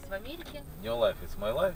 в Америке. Your life is my life.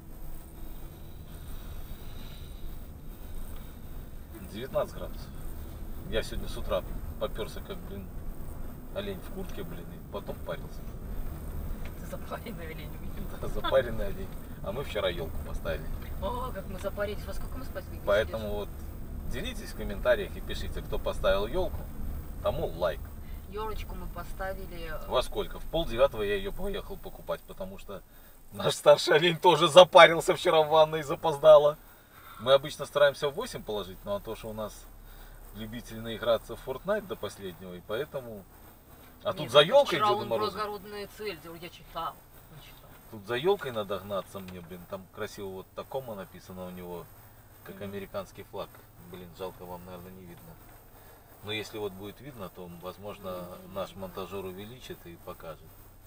19 градусов. Я сегодня с утра поперся как, блин, олень в куртке, блин, и потом парился. Ты запаренный олень. Запаренный олень. А мы вчера елку поставили. О, как мы запарились. Во сколько мы спать легли? Поэтому вот делитесь в комментариях и пишите, кто поставил елку, тому лайк. Елочку мы поставили. Во сколько? В 8:30 я ее поехал покупать, потому что наш старший олень тоже запарился вчера в ванной и запоздало. Мы обычно стараемся в 8 положить, но то, что у нас любители наиграться в Fortnite до последнего, и поэтому... А тут за елкой Деда Мороза. Благородная цель, я читал. Тут за елкой надо гнаться мне, блин. Там красиво вот Такома написано у него, как американский флаг. Блин, жалко, вам, наверное, не видно. Но если вот будет видно, то, возможно, наш монтажер увеличит и покажет.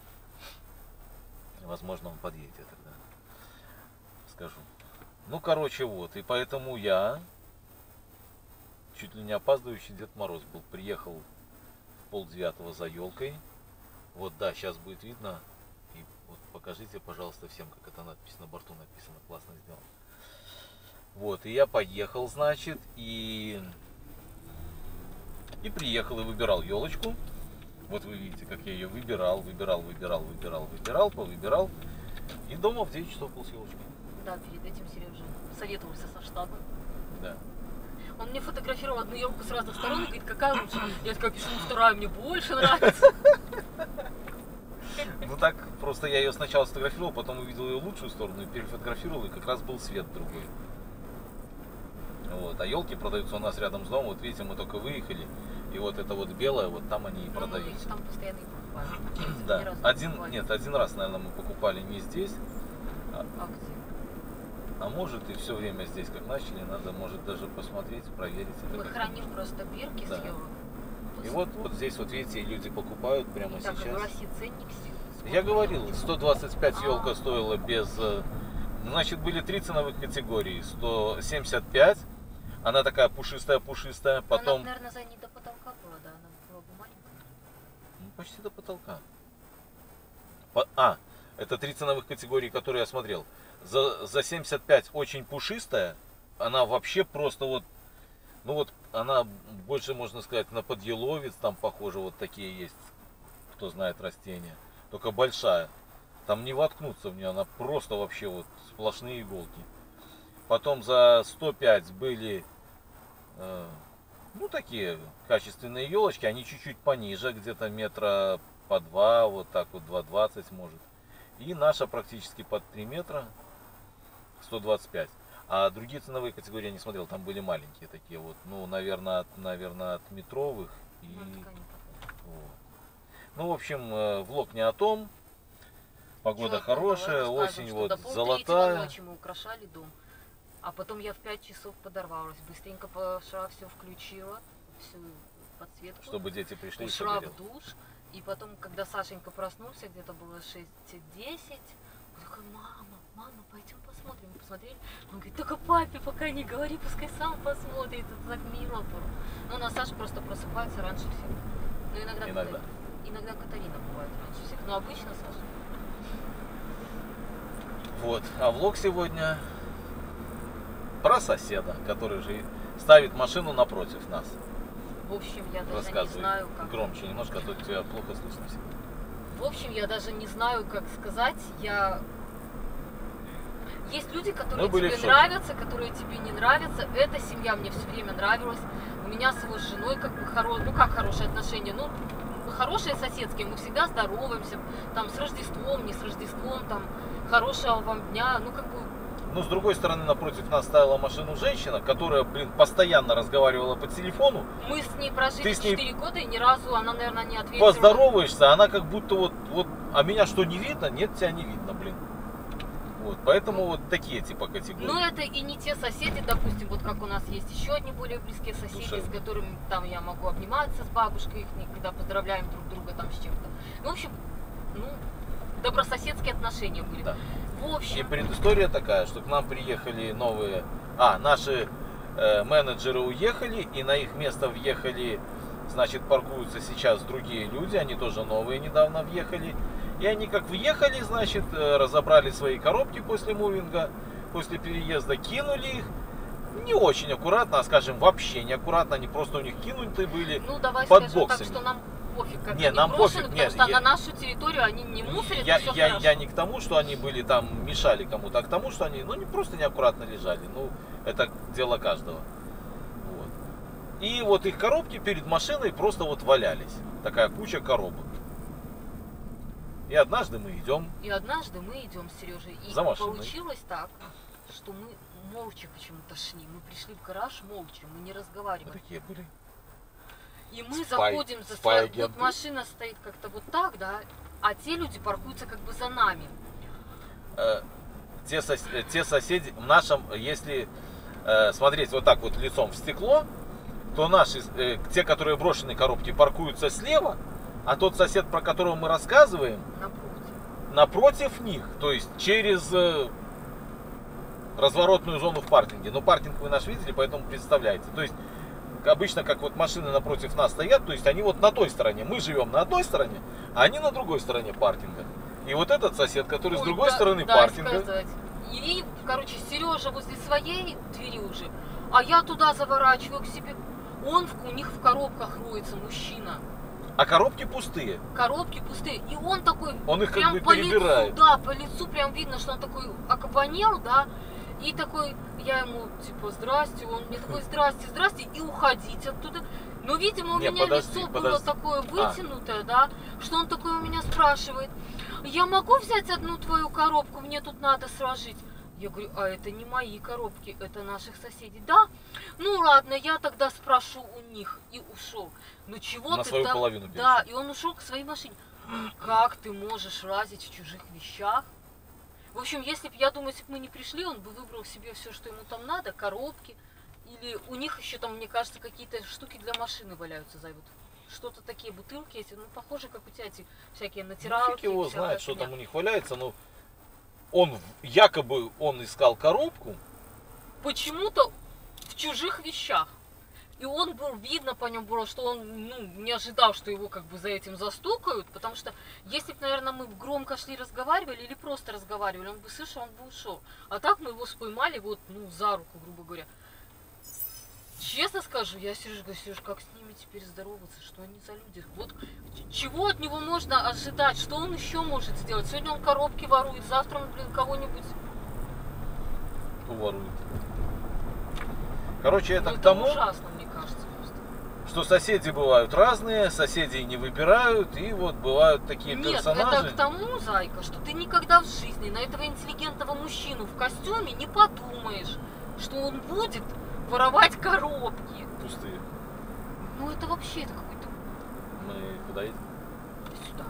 Возможно, он подъедет тогда. Скажу. Ну, короче, вот. И поэтому я, чуть ли не опаздывающий Дед Мороз был, приехал в 8:30 за елкой. Вот, да, сейчас будет видно. И вот покажите, пожалуйста, всем, как эта надпись на борту написана. Классно сделано. Вот, и я поехал, значит, и приехал и выбирал елочку. Вот вы видите, как я ее выбирал. И дома в 9 часов был с елочкой. Да, перед этим Сережа советовался со штабом. Да. Он мне фотографировал одну елку с разных сторон и говорит, какая лучше. Я такая пишу, вторая мне больше нравится. Ну так, просто я ее сначала сфотографировал, потом увидел ее лучшую сторону и перефотографировал, и как раз был свет другой. Вот. А елки продаются у нас рядом с домом. Вот видите, мы только выехали. И вот это вот белое, вот там они и продаются. Там постоянно и покупаем. Да. Один раз, наверное, мы покупали не здесь. А где? А может и все время здесь, как начали, надо, может, даже посмотреть, проверить. Мы храним просто бирки с елок. И вот здесь, вот видите, люди покупают прямо так, сейчас. России ценник. Я говорил, 125 елка стоила без... Значит, были 3 ценовых категории. 175, она такая пушистая, потом... Она, наверное, за ней до потолка была, да? Она была бы маленькая. Ну, почти до потолка. Это 3 ценовых категории, которые я смотрел. За 75 очень пушистая, она вообще просто вот... Ну вот, она больше, можно сказать, на подъеловец, там похоже, вот такие есть, кто знает растения. Только большая. Там не воткнуться в нее, она просто вообще вот сплошные иголки. Потом за 105 были, ну такие качественные елочки, они чуть-чуть пониже, где-то метра по 2, вот так вот 2,20 может. И наша практически под 3 метра, 125. А другие ценовые категории я не смотрел, там были маленькие такие вот, ну, наверное, от метровых. И... Вот. Ну, в общем, влог не о том. Погода хорошая, осень вот золотая. Ночи мы украшали дом. А потом я в 5 часов подорвалась. Быстренько пошла, все включила, всю подсветку. Чтобы дети пришли и ушла в душ. И потом, когда Сашенька проснулся, где-то было 6-10, он такой, мама, пойдем посмотрим. Мы посмотрели. Он говорит, только папе пока не говори, пускай сам посмотрит. Это так мило было. Ну, у нас Саша просто просыпается раньше всех. Ну, иногда Катарина бывает раньше всех. Но обычно Саша. Вот. А влог сегодня про соседа, который же ставит машину напротив нас. В общем, я даже не знаю, как... Громче немножко, а то тебя плохо слышно. В общем, я даже не знаю, как сказать. Есть люди, которые тебе нравятся, которые тебе не нравятся. Эта семья мне все время нравилась. У меня с его женой как бы хорошие отношения. Ну, хорошие соседские, мы всегда здороваемся. Там с Рождеством, не с Рождеством, там хорошего вам дня. Ну, как бы... Ну, с другой стороны, напротив нас ставила машину женщина, которая, блин, постоянно разговаривала по телефону. Мы с ней прожили 4 года, и ни разу она, наверное, не ответила. Поздороваешься, она как будто вот, а меня что, не видно? Нет, тебя не видно, блин. Вот, поэтому вот такие типа категории. Ну, это и не те соседи, допустим, вот как у нас есть еще одни более близкие соседи, с которыми там я могу обниматься с бабушкой, когда поздравляем друг друга там с чем-то. Ну, в общем, добрососедские отношения были. Да. В общем... И предыстория такая, что к нам приехали новые... наши менеджеры уехали, и на их место въехали, значит, паркуются сейчас другие люди, они тоже новые недавно въехали. И они как въехали, значит, разобрали свои коробки после мувинга, после переезда, кинули их. Не очень аккуратно, а скажем, вообще не аккуратно, они просто у них кинуты были Ну, давай под скажем боксами. так, что нам пофиг, как Не, они нам брошены, пофиг, потому нет, что я- на нашу территорию они не мусорят, Я, и все я, хорошо. я не к тому, что они были там, мешали кому-то, а к тому, что они, ну, не просто неаккуратно лежали. Ну, это дело каждого. Вот. И вот их коробки перед машиной просто вот валялись. Такая куча коробок. И однажды мы идем. И однажды мы идем с Сережей, и За машиной. получилось так, что мы молча почему-то шли. Мы пришли в гараж молча, мы не Вот разговаривали. такие были. И мы Спай- заходим за спай своей... Вот агенты. машина стоит как-то вот так, да, а те люди паркуются как бы за нами. Те соседи в нашем, если смотреть вот так вот лицом в стекло, то наши, те, которые брошенные коробки, паркуются слева, а тот сосед, про которого мы рассказываем, Напротив. напротив них, то есть через разворотную зону в паркинге. Но паркинг вы наш видели, поэтому представляете. То есть обычно как вот машины напротив нас стоят, то есть они вот на той стороне. Мы живем на одной стороне, а они на другой стороне паркинга. И вот этот сосед, который с Ой, другой да- стороны да, паркинга. сказать. И, короче, Сережа возле своей двери уже, а я туда заворачиваю к себе. У них в коробках роется мужчина. А коробки пустые. Коробки пустые. И он такой, Он их как прям бы по перебирает. лицу, да, по лицу прям видно, что он такой окабанел, да. И такой, я ему типа, здрасте, он мне такой, здрасте, здрасте, и уходить оттуда. Но, видимо, у Не, меня подожди, лицо было подожди. такое вытянутое, да, что он такой у меня спрашивает, я могу взять одну твою коробку, мне тут надо сложить. Я говорю, а это не мои коробки, это наших соседей. Да? Ну ладно, я тогда спрошу у них. И ушел. Ну чего На ты свою там... половину Да, перешел. и он ушел к своей машине. Как ты можешь лазить в чужих вещах? В общем, если бы, я думаю, если бы мы не пришли, он бы выбрал себе все, что ему там надо, коробки. Или у них еще там, мне кажется, какие-то штуки для машины валяются, зовут. Что-то такие бутылки эти, ну, похоже, как у тебя эти всякие Ну, натиралки. фиг его всякая знает, что фигня. там у них валяется, но якобы он искал коробку. Почему-то в чужих вещах. И он был, видно по нему было, что он не ожидал, что его как бы за этим застукают, потому что если бы, наверное, мы громко шли разговаривали или просто разговаривали, он бы слышал, он бы ушел. А так мы его споймали вот, за руку, грубо говоря. Честно скажу, я сижу, говорю, Сереж, как с ними теперь здороваться, что они за люди? Вот чего от него можно ожидать, что он еще может сделать? Сегодня он коробки ворует, завтра он, кого-нибудь... Ворует. Короче, это Ну, к тому, ужасно, мне кажется, просто. что соседи бывают разные, соседей не выбирают, и вот бывают такие Нет, персонажи. это к тому, зайка, что ты никогда в жизни на этого интеллигентного мужчину в костюме не подумаешь, что он будет воровать коробки. Пустые. Ну это вообще это какой-то Мы куда едем? сюда.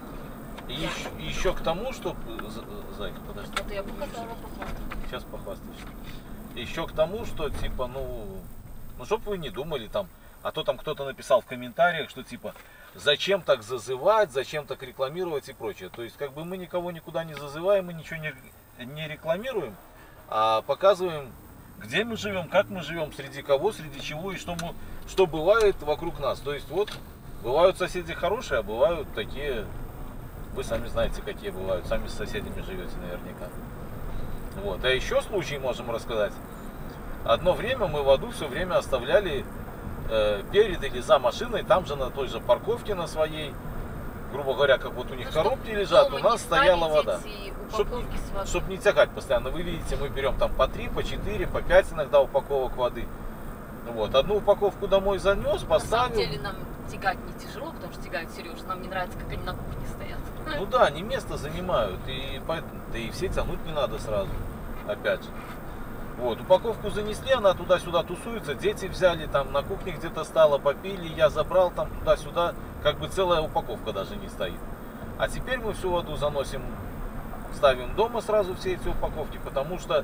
И еще к тому, что... Зайка, подожди. Это я показала, похвастаться. Сейчас похвастаешься. Еще к тому, что типа, ну чтоб вы не думали там, а то там кто-то написал в комментариях, что типа, зачем так зазывать, зачем так рекламировать и прочее. То есть как бы мы никого никуда не зазываем, мы ничего не рекламируем, а показываем, где мы живем, как мы живем, среди кого, среди чего и что бывает вокруг нас. То есть вот бывают соседи хорошие, а бывают такие, вы сами знаете, какие бывают, сами с соседями живете наверняка. Вот. А еще случай можем рассказать. Одно время мы в аду все время оставляли перед или за машиной, там же на той же парковке на своей, грубо говоря, как вот у них коробки лежат, у нас стояла вода. Чтоб не тягать постоянно. Вы видите, мы берем там по 3, по 4, по 5 иногда упаковок воды. Вот. Одну упаковку домой занес, поставил. На самом деле нам тягать не тяжело, потому что тягает Сережа. Нам не нравится, как они на кухне стоят. Ну да, они место занимают, и все тянуть не надо сразу, опять же. Вот, упаковку занесли, она туда-сюда тусуется, дети взяли, там на кухне где-то стало, попили, я забрал там туда-сюда, как бы целая упаковка даже не стоит. А теперь мы всю воду заносим, ставим дома сразу все эти упаковки, потому что,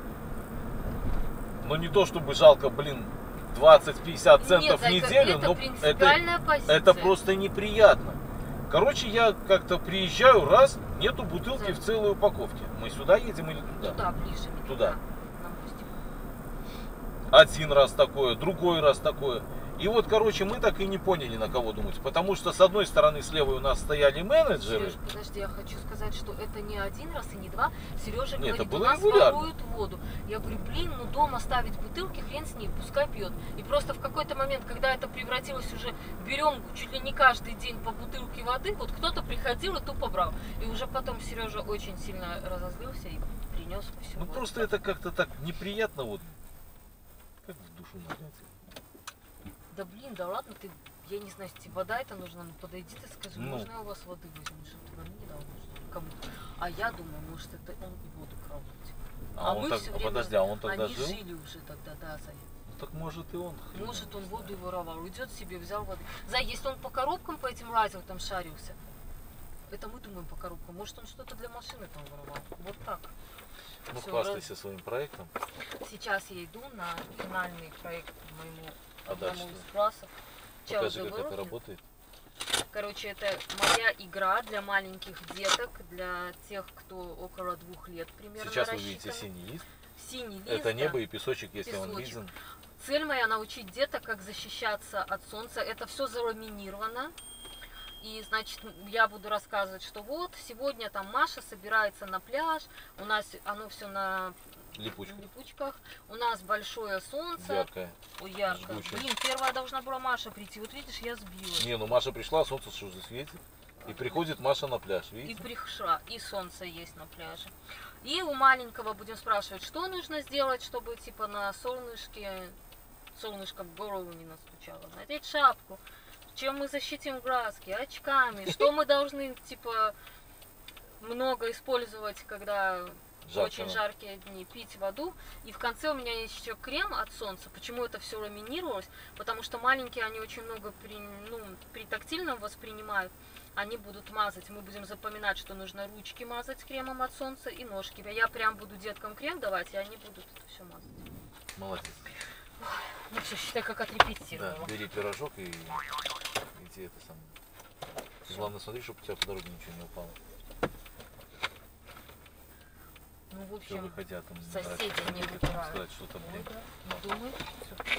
ну не то чтобы жалко, 20-50 центов в неделю, но это просто неприятно. Короче, я как-то приезжаю, раз, нету бутылки в целой упаковке. Мы сюда едем или туда? Туда, ближе. Туда. Один раз такое, другой раз такое. И вот, короче, мы так и не поняли, на кого думать. Потому что, с одной стороны, слева у нас стояли менеджеры. Сереж, подожди, я хочу сказать, что это не один раз и не два. Сережа Нет, говорит, это было у нас регулярно. воруют воду. Я говорю, блин, ну дома ставить бутылки, хрен с ней, пускай пьет. И просто в какой-то момент, когда это превратилось уже, берем чуть ли не каждый день по бутылке воды, вот кто-то приходил и тупо брал. И уже потом Сережа очень сильно разозлился и принес все. Ну просто это как-то так неприятно, вот. Как в душу нагнать. Да блин, да ладно, ты, я не знаю, если тебе вода это нужна, ну подойди ты скажи, Ну. можно я у вас воды возьму, что ты нам не дал, может, кому-то. А я думаю, может это он и воду крал. А он мы так, всё время, подожди, а он тогда они жил? жили уже тогда, да, Зай. Ну так может и он. хрен Может его он знает. воду и воровал, идет себе, взял воды. Зай, если он по коробкам по этим лазил, там шарился, это мы думаем по коробкам, может он что-то для машины там воровал. Вот так. Ну Всё, хвастайся своим проектом. Сейчас я иду на финальный проект моему А дальше одному из что? классов. Покажи, Child как это Development. работает. Короче, это моя игра для маленьких деток, для тех, кто около 2 лет примерно Сейчас вы видите рассчитаны. синий лист. Синий лист, Это да. небо и песочек, если он Песочек. виден. Цель моя научить деток, как защищаться от солнца. Это все заламинировано. И, значит, я буду рассказывать, что вот, сегодня там Маша собирается на пляж. У нас оно все на Липучка. липучках. У нас большое солнце. Яркая. Ой, ярко. жгучее. Блин, первая должна была Маша прийти. Вот видишь, я сбила. Не, ну Маша пришла, солнце что же светит. И приходит Маша на пляж, И видите? пришла, и солнце есть на пляже. И у маленького будем спрашивать, что нужно сделать, чтобы типа на солнышке, солнышко в голову не настучало. Надеть шапку. Чем мы защитим глазки? Очками. Что мы должны типа много использовать, когда очень жаркие дни, пить воду. И в конце у меня есть еще крем от солнца. Почему это все ламинировалось? Потому что маленькие, они очень много при тактильном воспринимают. Они будут мазать. Мы будем запоминать, что нужно ручки мазать кремом от солнца и ножки. Я прям буду деткам крем давать, и они будут это все мазать. Молодец. Ну все, считай, как Да, отрепетировала. бери пирожок и иди это самое. Главное, смотри, чтобы у тебя по дороге ничего не упало. Ну, в Все, общем, выходя там. соседи не хотят выбирают. сказать что-то, Ой, блин. да. Не думай. Всё.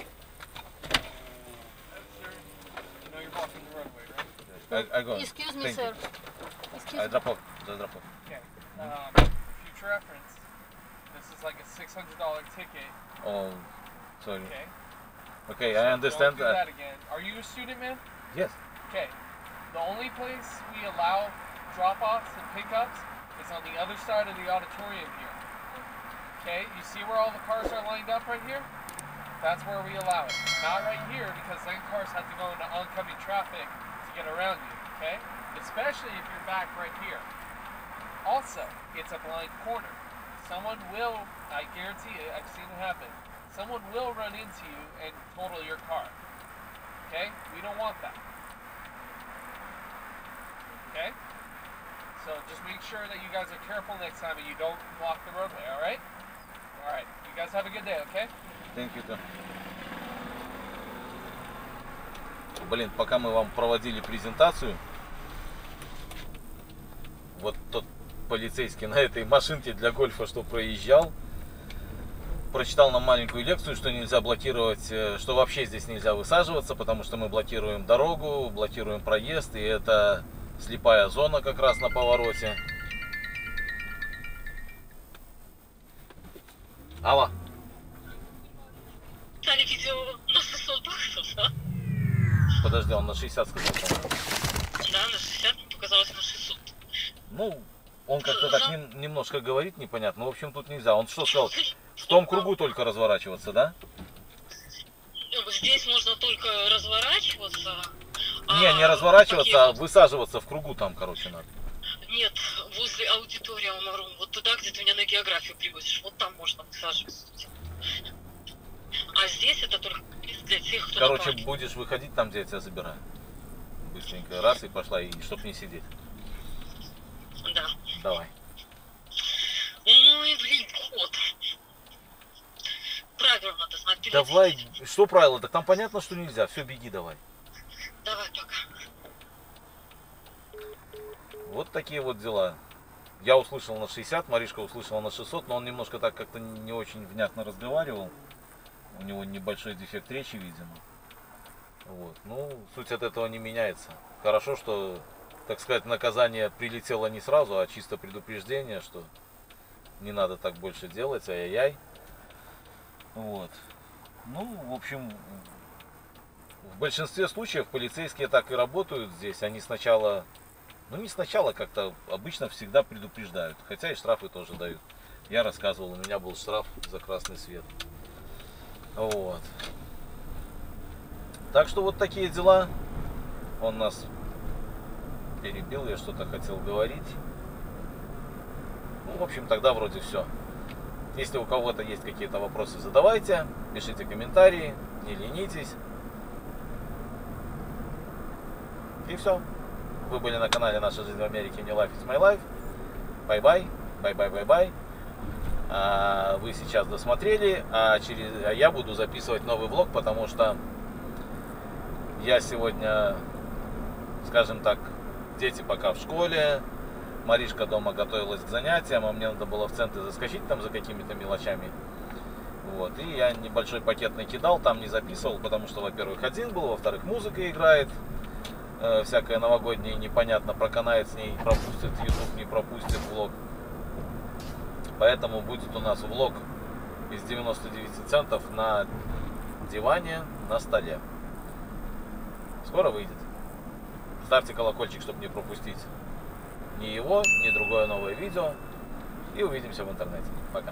No, you're blocking the roadway, right? I go. Excuse me, Thank sir. you. Excuse I me. drop off. Just drop off. Okay. Future reference. This is like a $600 ticket. Oh, sorry. Okay. Okay, So I understand don't do that. that again. Are you a student, man? Yes. Okay. The only place we allow drop-offs and pickups is on the other side of the auditorium here. Okay. You see where all the cars are lined up right here? That's where we allow it. Not right here because then cars have to go into oncoming traffic to get around you. Okay. Especially if you're back right here. Also, it's a blind corner. Someone will, I guarantee it, I've seen it happen. Someone will run into you and total your car. Okay? We don't want that. Okay? So just make sure that you guys are careful next time and you don't block the roadway, alright? Alright. You guys have a good day, okay? Thank you. too. Блин, пока мы вам проводили презентацию, вот тот полицейский на этой машинке для гольфа, что проезжал, прочитал нам маленькую лекцию, что нельзя блокировать, что вообще здесь нельзя высаживаться, потому что мы блокируем дорогу, блокируем проезд, и это слепая зона как раз на повороте. Алло. Стали видео на 600 баксов, да? Подожди, он на 60 сказал, по-моему. Да, на 60, мне показалось на 600. Ну, он как-то так немножко говорит непонятно. Ну, в общем, тут нельзя. Он что сказал? В том кругу только разворачиваться, да? Здесь можно только разворачиваться. Не разворачиваться, а высаживаться в кругу там, короче, надо. Нет, возле аудиториума Рум. Вот туда, где ты меня на географию привозишь. Вот там можно высаживаться. А здесь это только для тех, кто Короче, на парке. будешь выходить там, где я тебя забираю. Быстренько раз и пошла, и чтоб не сидеть. Да. Давай. Ой, блин, кот. Правила надо знать. перед Давай, этим. что правило? Так там понятно, что нельзя. Все, беги давай. Давай, пока. Вот такие вот дела. Я услышал на 60, Маришка услышала на 600, но он немножко так как-то не очень внятно разговаривал. У него небольшой дефект речи, видимо. Вот. Ну, суть от этого не меняется. Хорошо, что, так сказать, наказание прилетело не сразу, а чисто предупреждение, что не надо так больше делать, ай-яй-яй. Вот. Ну, в общем, в большинстве случаев полицейские так и работают здесь. Они сначала, ну не сначала, как-то обычно всегда предупреждают. Хотя и штрафы тоже дают. Я рассказывал, у меня был штраф за красный свет. Вот. Так что вот такие дела. Он нас перебил, я что-то хотел говорить. Ну, в общем, тогда вроде все. Если у кого-то есть какие-то вопросы, задавайте, пишите комментарии, не ленитесь. И все. Вы были на канале «Наша жизнь в Америке», не Life is my life. Бай-бай, бай-бай-бай-бай. Вы сейчас досмотрели, а я буду записывать новый влог, потому что я сегодня, скажем так, дети пока в школе, Маришка дома готовилась к занятиям, а мне надо было в центр заскочить там за какими-то мелочами. Вот. И я небольшой пакет накидал, там не записывал, потому что, во-первых, один был, во-вторых, музыка играет, всякое новогоднее, непонятно, проканает с ней, пропустит YouTube, не пропустит влог. Поэтому будет у нас влог из 99 центов на диване, на столе. Скоро выйдет. Ставьте колокольчик, чтобы не пропустить ни его, ни другое новое видео. И увидимся в интернете. Пока.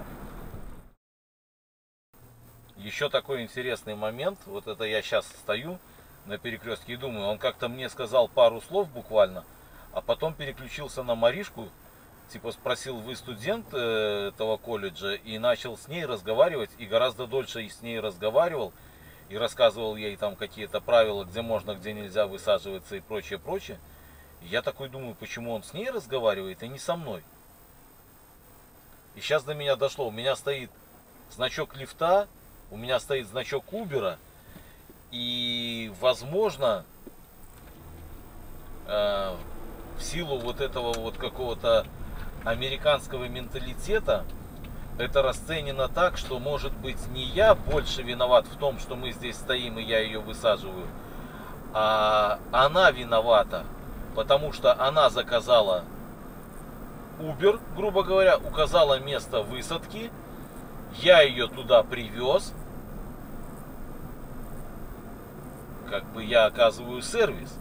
Еще такой интересный момент. Вот это я сейчас стою на перекрестке и думаю, он как-то мне сказал пару слов буквально, а потом переключился на Маришку. Типа спросил, вы студент этого колледжа, и начал с ней разговаривать, и гораздо дольше с ней разговаривал, и рассказывал ей там какие-то правила, где можно, где нельзя высаживаться и прочее, прочее. И я такой думаю, почему он с ней разговаривает, а не со мной. И сейчас до меня дошло, у меня стоит значок лифта, у меня стоит значок Убера, и возможно, в силу вот этого вот какого-то американского менталитета, это расценено так, что, может быть, не я больше виноват в том, что мы здесь стоим и я ее высаживаю, а она виновата, потому что она заказала Uber, грубо говоря, указала место высадки, я ее туда привез, как бы я оказываю сервис,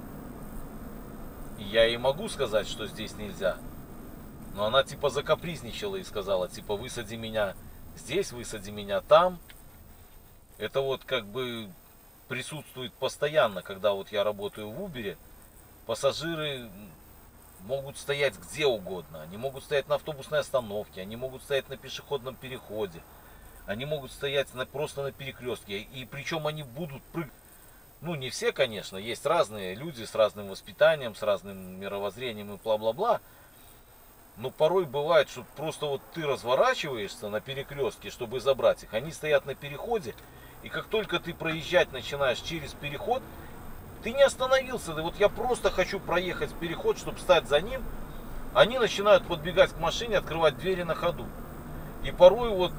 и я ей могу сказать, что здесь нельзя. Но она типа закапризничала и сказала, типа, высади меня здесь, высади меня там. Это вот как бы присутствует постоянно, когда вот я работаю в Uber. Пассажиры могут стоять где угодно. Они могут стоять на автобусной остановке, они могут стоять на пешеходном переходе. Они могут стоять просто на перекрестке. И причем они будут прыгать. Ну, не все, конечно. Есть разные люди с разным воспитанием, с разным мировоззрением и бла-бла-бла. Но порой бывает, что просто вот ты разворачиваешься на перекрестке, чтобы забрать их. Они стоят на переходе, и как только ты проезжать начинаешь через переход, ты не остановился. Вот я просто хочу проехать переход, чтобы встать за ним. Они начинают подбегать к машине, открывать двери на ходу. И порой вот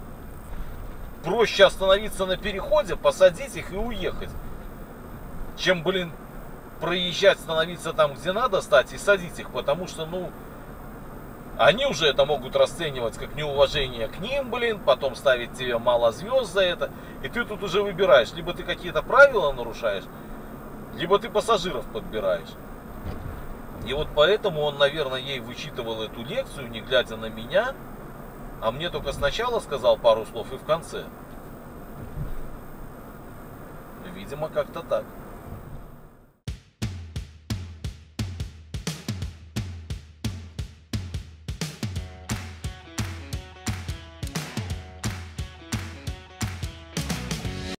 проще остановиться на переходе, посадить их и уехать, чем, блин, проезжать, становиться там, где надо стать, и садить их. Потому что, ну, они уже это могут расценивать как неуважение к ним, блин, потом ставить тебе мало звезд за это. И ты тут уже выбираешь, либо ты какие-то правила нарушаешь, либо ты пассажиров подбираешь. И вот поэтому он, наверное, ей вычитывал эту лекцию, не глядя на меня, а мне только сначала сказал пару слов и в конце. Видимо, как-то так.